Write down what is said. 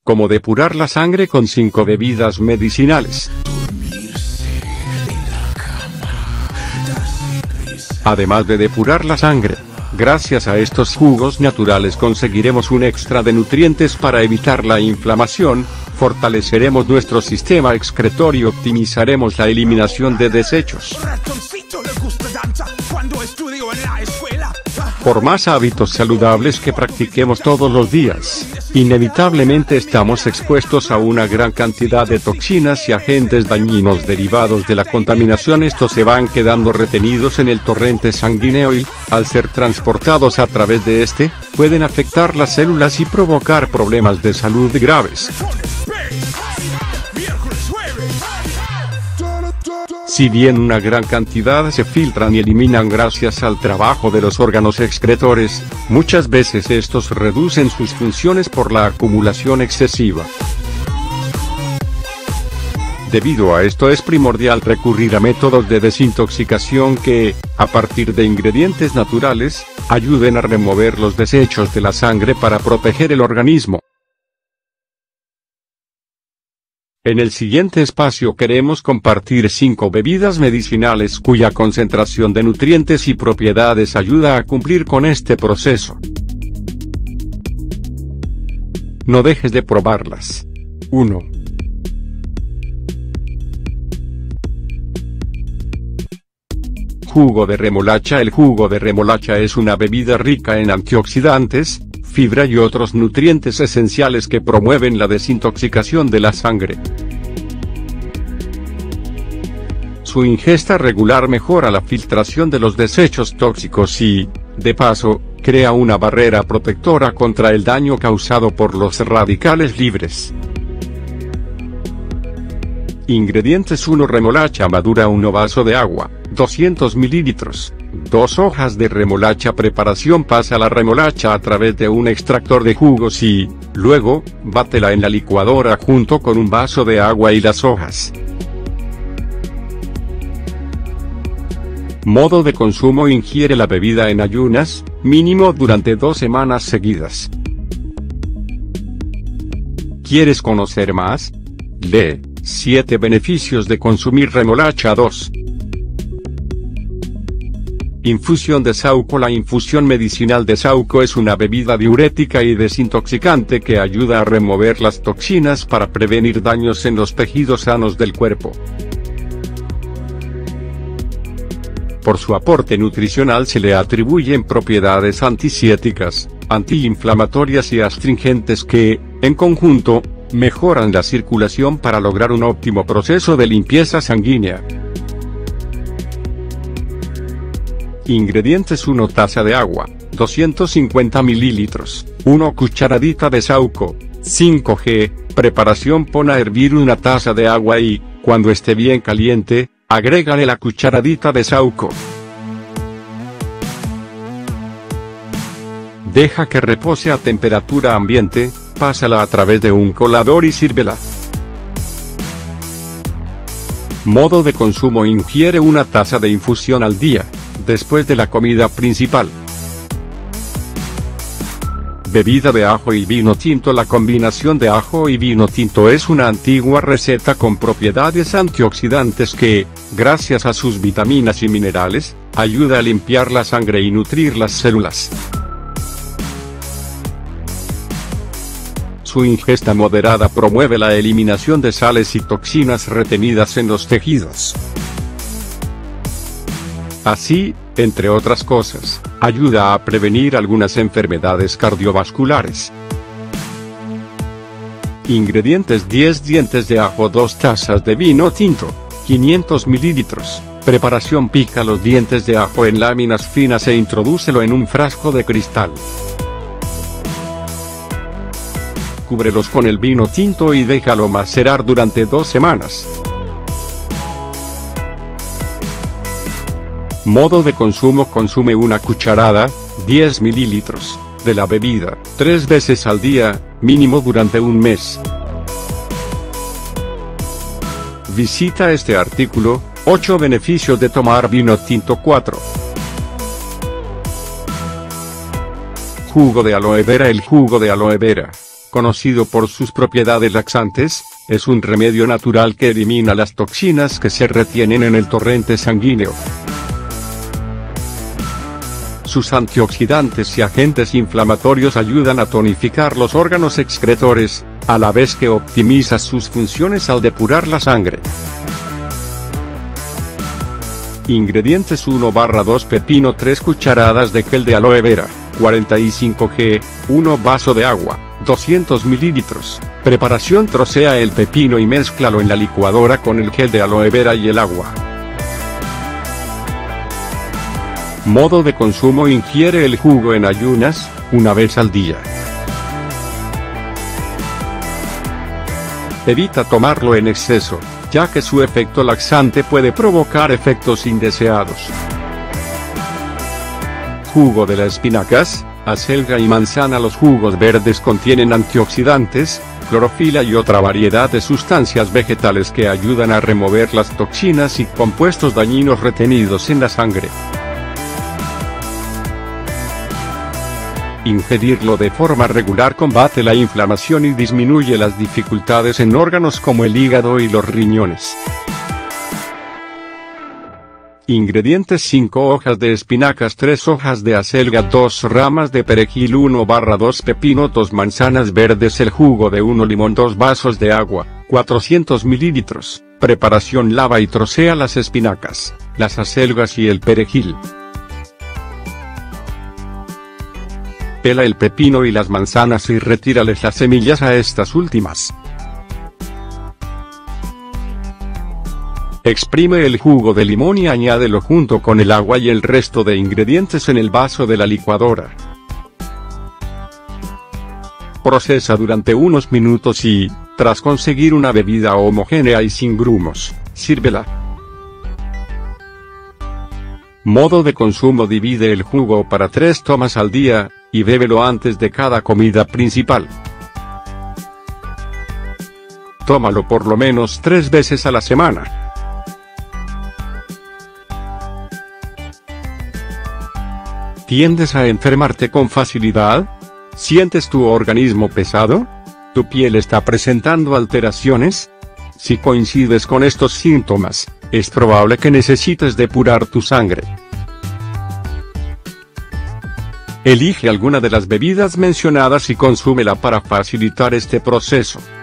como depurar la sangre con 5 bebidas medicinales. Además de depurar la sangre, gracias a estos jugos naturales conseguiremos un extra de nutrientes para evitar la inflamación, fortaleceremos nuestro sistema excretorio y optimizaremos la eliminación de desechos. Por más hábitos saludables que practiquemos todos los días, inevitablemente estamos expuestos a una gran cantidad de toxinas y agentes dañinos derivados de la contaminación. Estos se van quedando retenidos en el torrente sanguíneo y, al ser transportados a través de este, pueden afectar las células y provocar problemas de salud graves. Si bien una gran cantidad se filtran y eliminan gracias al trabajo de los órganos excretores, muchas veces estos reducen sus funciones por la acumulación excesiva. Debido a esto es primordial recurrir a métodos de desintoxicación que, a partir de ingredientes naturales, ayuden a remover los desechos de la sangre para proteger el organismo. En el siguiente espacio queremos compartir 5 bebidas medicinales cuya concentración de nutrientes y propiedades ayuda a cumplir con este proceso. No dejes de probarlas. 1. Jugo de remolacha. El jugo de remolacha es una bebida rica en antioxidantes, fibra y otros nutrientes esenciales que promueven la desintoxicación de la sangre. Su ingesta regular mejora la filtración de los desechos tóxicos y, de paso, crea una barrera protectora contra el daño causado por los radicales libres. Ingredientes: 1 remolacha madura, 1 vaso de agua, 200 mililitros. 2 hojas de remolacha. Preparación: pasa la remolacha a través de un extractor de jugos y, luego, bátela en la licuadora junto con un vaso de agua y las hojas. Modo de consumo: ingiere la bebida en ayunas, mínimo durante 2 semanas seguidas. ¿Quieres conocer más? Lee 7 beneficios de consumir remolacha. 2. Infusión de saúco. La infusión medicinal de saúco es una bebida diurética y desintoxicante que ayuda a remover las toxinas para prevenir daños en los tejidos sanos del cuerpo. Por su aporte nutricional se le atribuyen propiedades anticiéticas, antiinflamatorias y astringentes que, en conjunto, mejoran la circulación para lograr un óptimo proceso de limpieza sanguínea. Ingredientes: 1 taza de agua, 250 mililitros, 1 cucharadita de saúco, 5g. Preparación: pon a hervir 1 taza de agua y, cuando esté bien caliente, agrégale la cucharadita de saúco. Deja que repose a temperatura ambiente, pásala a través de un colador y sírvela. Modo de consumo: ingiere 1 taza de infusión al día, después de la comida principal. Bebida de ajo y vino tinto. La combinación de ajo y vino tinto es una antigua receta con propiedades antioxidantes que, gracias a sus vitaminas y minerales, ayuda a limpiar la sangre y nutrir las células. Su ingesta moderada promueve la eliminación de sales y toxinas retenidas en los tejidos. Así, entre otras cosas, ayuda a prevenir algunas enfermedades cardiovasculares. Ingredientes: 10 dientes de ajo, 2 tazas de vino tinto, 500 mililitros. Preparación: pica los dientes de ajo en láminas finas e introdúcelo en un frasco de cristal. Cúbrelos con el vino tinto y déjalo macerar durante 2 semanas. Modo de consumo: consume 1 cucharada, 10 mililitros, de la bebida, 3 veces al día, mínimo durante un mes. Visita este artículo, 8 beneficios de tomar vino tinto. 4. Jugo de aloe vera. El jugo de aloe vera, conocido por sus propiedades laxantes, es un remedio natural que elimina las toxinas que se retienen en el torrente sanguíneo. Sus antioxidantes y agentes inflamatorios ayudan a tonificar los órganos excretores, a la vez que optimiza sus funciones al depurar la sangre. Ingredientes: 1/2 pepino, 3 cucharadas de gel de aloe vera, 45 g, 1 vaso de agua, 200 ml. Preparación: trocea el pepino y mézclalo en la licuadora con el gel de aloe vera y el agua. Modo de consumo: ingiere el jugo en ayunas, una vez al día. Evita tomarlo en exceso, ya que su efecto laxante puede provocar efectos indeseados. Jugo de las espinacas, acelga y manzana. Los jugos verdes contienen antioxidantes, clorofila y otra variedad de sustancias vegetales que ayudan a remover las toxinas y compuestos dañinos retenidos en la sangre. Ingerirlo de forma regular combate la inflamación y disminuye las dificultades en órganos como el hígado y los riñones. Ingredientes: 5 hojas de espinacas, 3 hojas de acelga, 2 ramas de perejil, 1/2 pepino, 2 manzanas verdes, el jugo de 1 limón, 2 vasos de agua, 400 ml. Preparación: lava y trocea las espinacas, las acelgas y el perejil. Pela el pepino y las manzanas y retírales las semillas a estas últimas. Exprime el jugo de limón y añádelo junto con el agua y el resto de ingredientes en el vaso de la licuadora. Procesa durante unos minutos y, tras conseguir una bebida homogénea y sin grumos, sírvela. Modo de consumo: divide el jugo para 3 tomas al día, y bébelo antes de cada comida principal. Tómalo por lo menos 3 veces a la semana. ¿Tiendes a enfermarte con facilidad? ¿Sientes tu organismo pesado? ¿Tu piel está presentando alteraciones? Si coincides con estos síntomas, es probable que necesites depurar tu sangre. Elige alguna de las bebidas mencionadas y consúmela para facilitar este proceso.